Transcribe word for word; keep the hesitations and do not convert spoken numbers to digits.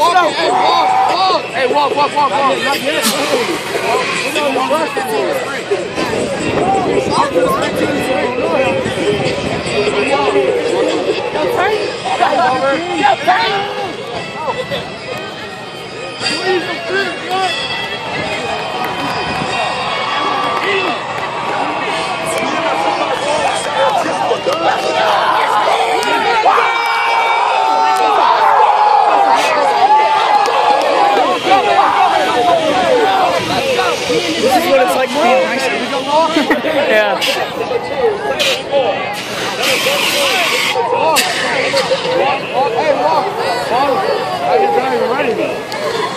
walk, hey, walk, walk. Hey, walk, walk, walk, walk. Not yet. This is what it's like being nice. Yeah. Walk, walk, hey, walk. Walk. I guess I'm not even ready.